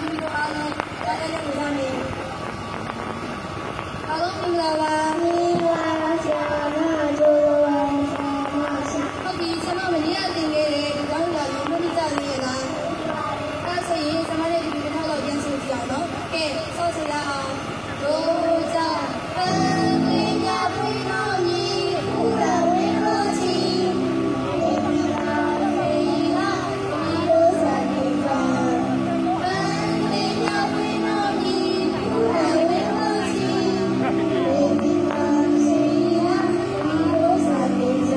ပြီးတော့အားလုံးကြားတဲ့လူသားတွေအားလုံးမင်္ဂလာပါဆရာမကျိုးပါဟုတ်ပြီဆရာမမနေ့ကသင်ခဲ့တဲ့ဒီကောင်းလာလို့မနိတလေးရလားဒါဆိုရင်ဆရာမနဲ့ဒီတစ်ခါတော့ပြန်ဆိုကြအောင်နော်ကဲဆော့စရာအောင်တို့ကြပန်းပင်ညာပင်တော်ကြီးဘူရဝင်းတော်ကြီးဒီမှာလေလာဒီလိုစနေကြပန်းပင်ညာပင်တော်ကြီးဘူရဝင်းတော်ကြီးဒီမှာစေရာဒီလိုစနေကြ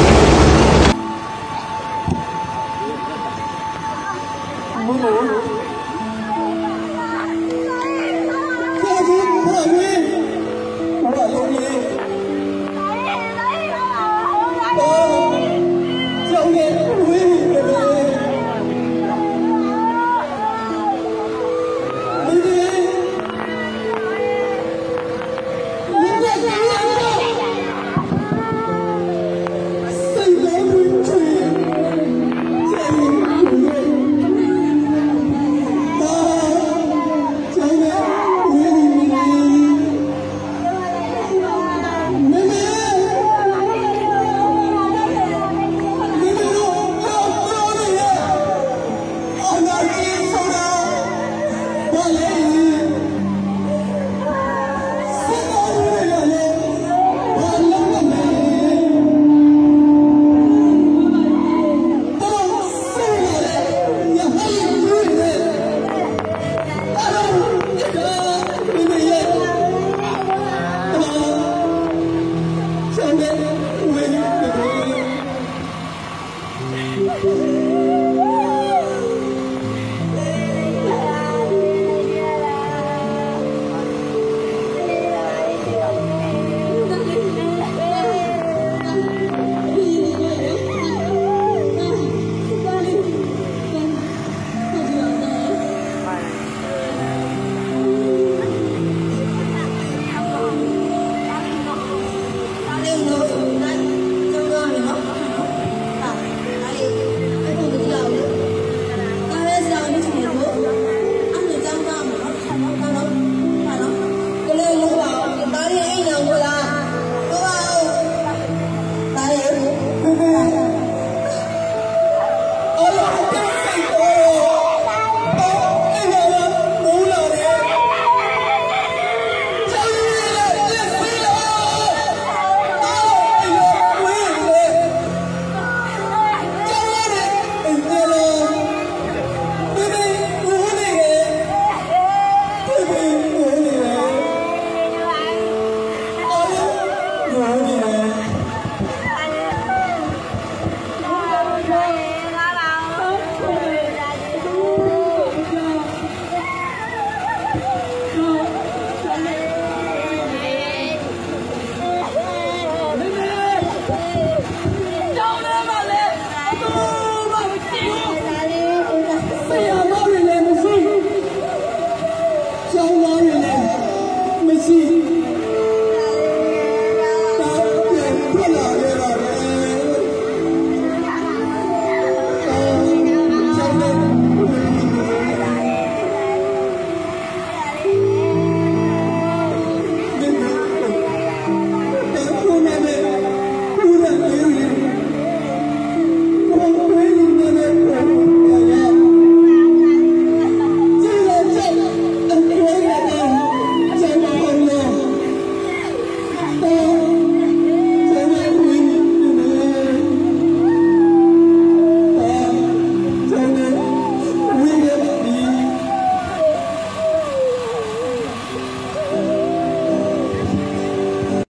Hello.